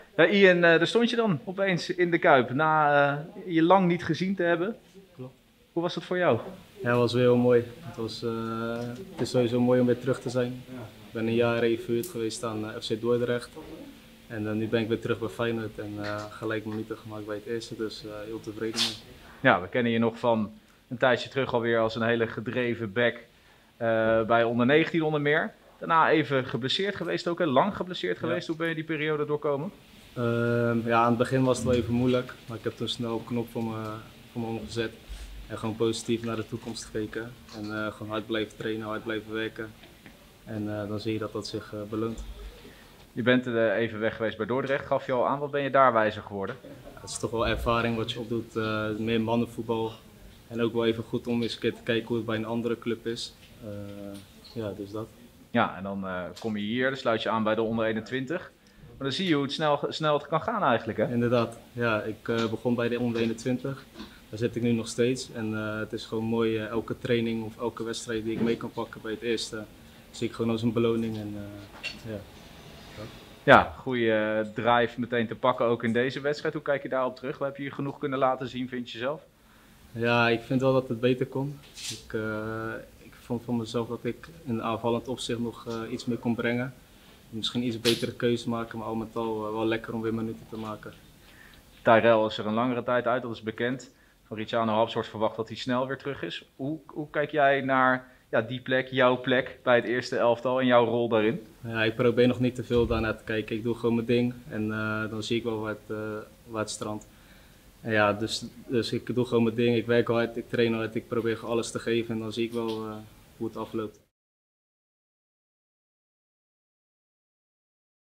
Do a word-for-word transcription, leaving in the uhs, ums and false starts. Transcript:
Ja, Ian, uh, daar stond je dan opeens in de Kuip na uh, je lang niet gezien te hebben. Klopt. Hoe was dat voor jou? Ja, het was weer heel mooi. Het, was, uh, het is sowieso mooi om weer terug te zijn. Ik ben een jaar even verhuurd geweest aan uh, F C Dordrecht. En uh, nu ben ik weer terug bij Feyenoord en uh, gelijk minuten gemaakt bij het eerste, dus uh, heel tevreden mee. Ja, we kennen je nog van een tijdje terug alweer als een hele gedreven back uh, bij onder negentien onder meer. Daarna even geblesseerd geweest ook, hè? Lang geblesseerd geweest. Ja. Hoe ben je die periode doorkomen? Uh, ja, aan het begin was het wel even moeilijk, maar ik heb toen snel op knop voor me, voor me omgezet. En gewoon positief naar de toekomst gekeken. En uh, gewoon hard blijven trainen, hard blijven werken. En uh, dan zie je dat dat zich uh, beloont. Je bent uh, even weg geweest bij Dordrecht, gaf je al aan. Wat ben je daar wijzer geworden? Ja, het is toch wel ervaring wat je opdoet, uh, meer mannenvoetbal. En ook wel even goed om eens een keer te kijken hoe het bij een andere club is. Uh, ja, dus dat. Ja, en dan uh, kom je hier, dan sluit je aan bij de onder eenentwintig. Maar dan zie je hoe het snel, snel het kan gaan eigenlijk, hè? Inderdaad. Ja, ik uh, begon bij de onder eenentwintig. Daar zit ik nu nog steeds. En uh, het is gewoon mooi, uh, elke training of elke wedstrijd die ik mee kan pakken bij het eerste, zie ik gewoon als een beloning. En, uh, ja. Ja, goede drive meteen te pakken ook in deze wedstrijd. Hoe kijk je daarop terug? Heb je hier genoeg kunnen laten zien, vind je zelf? Ja, ik vind wel dat het beter kon. Ik, uh, ik vond van mezelf dat ik in aanvallend opzicht nog uh, iets meer kon brengen. Misschien iets betere keuze maken, maar al met al uh, wel lekker om weer minuten te maken. Tyrell is er een langere tijd uit, dat is bekend. Van Ricciano Habsworth verwacht dat hij snel weer terug is. Hoe, hoe kijk jij naar ja, die plek, jouw plek bij het eerste elftal en jouw rol daarin? Ja, ik probeer nog niet te veel daarnaar te kijken. Ik doe gewoon mijn ding en uh, dan zie ik wel waar het, uh, waar het strandt. En ja, dus, dus ik doe gewoon mijn ding, ik werk hard, ik train hard, ik probeer alles te geven en dan zie ik wel uh, hoe het afloopt.